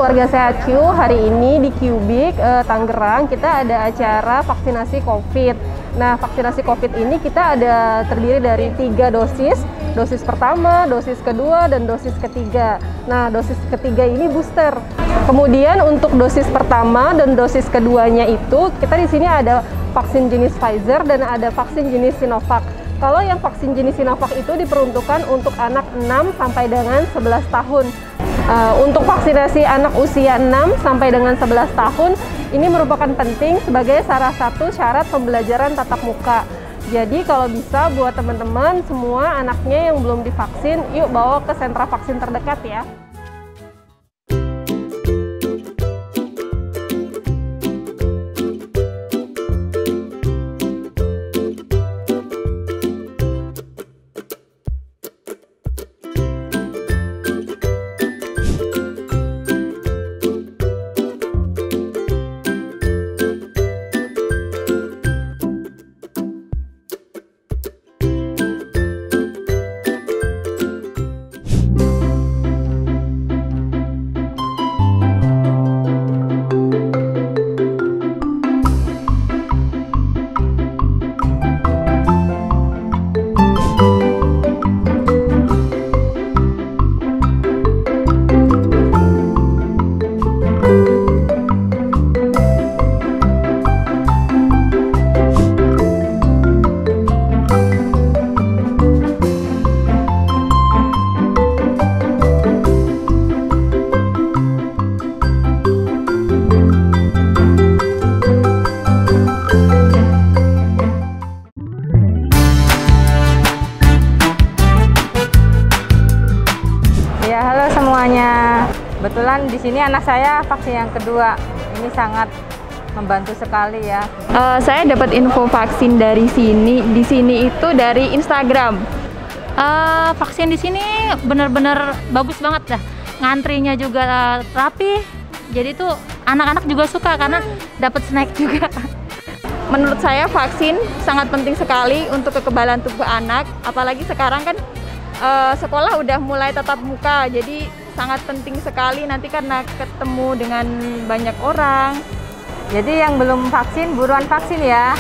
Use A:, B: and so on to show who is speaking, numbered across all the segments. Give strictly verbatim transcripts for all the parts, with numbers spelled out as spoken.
A: keluarga Sehat Q, hari ini di Kubik eh, Tangerang kita ada acara vaksinasi COVID. Nah, vaksinasi COVID ini kita ada terdiri dari tiga dosis, dosis pertama, dosis kedua, dan dosis ketiga. Nah, dosis ketiga ini booster. Kemudian untuk dosis pertama dan dosis keduanya itu kita di sini ada vaksin jenis Pfizer dan ada vaksin jenis Sinovac. Kalau yang vaksin jenis Sinovac itu diperuntukkan untuk anak enam sampai dengan sebelas tahun. Uh, untuk vaksinasi anak usia enam sampai dengan sebelas tahun, ini merupakan penting sebagai salah satu syarat pembelajaran tatap muka. Jadi kalau bisa buat teman-teman semua anaknya yang belum divaksin, yuk bawa ke sentra vaksin terdekat ya.
B: Ya, halo semuanya. Kebetulan di sini anak saya vaksin yang kedua. Ini sangat membantu sekali ya.
C: Uh, saya dapat info vaksin dari sini. Di sini itu dari Instagram.
D: Uh, vaksin di sini benar-benar bagus banget dah. Ngantrinya juga rapi. Jadi tuh anak-anak juga suka karena dapat snack juga.
C: Menurut saya vaksin sangat penting sekali untuk kekebalan tubuh anak. Apalagi sekarang kan Uh, sekolah udah mulai tatap muka, jadi sangat penting sekali nanti karena ketemu dengan banyak orang.
B: Jadi yang belum vaksin, buruan vaksin ya.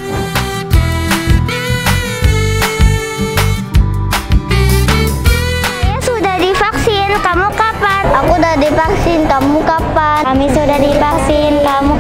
E: Saya sudah divaksin, kamu kapan? Aku sudah divaksin, kamu kapan? Kami sudah divaksin, kamu